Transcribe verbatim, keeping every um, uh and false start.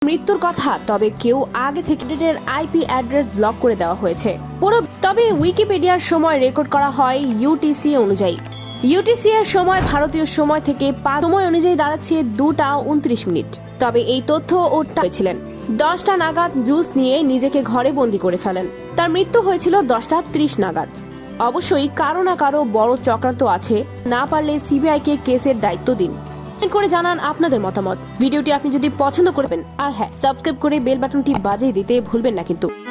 মৃত্যুর কথা, তবে কেউ আগে থেকে আইপি অ্যাড্রেস ব্লক করে দেওয়া হয়েছে পুরো। তবে উইকিপিডিয়ার সময় রেকর্ড করা হয় ইউটিসি অনুযায়ী। ইউটিসি এর সময় ভারতীয় সময় থেকে সময় অনুযায়ী দাঁড়াচ্ছে দুটা উনত্রিশ মিনিট। তবে এই তথ্য ওটা হয়েছিলেন দশটা নাগাদ জুস নিয়ে নিজেকে ঘরে বন্দি করে ফেলেন। তার মৃত্যু হয়েছিল দশটা ত্রিশ নাগাদ। অবশ্যই কারো না কারো বড় চক্রান্ত আছে, না পারলে সিবিআই কে কেসের দায়িত্ব দিন। করে জানান আপনাদের মতামত। ভিডিওটি আপনি যদি পছন্দ করবেন, আর হ্যাঁ, সাবস্ক্রাইব করে বেল বাটনটি বাজিয়ে দিতে ভুলবেন না কিন্তু।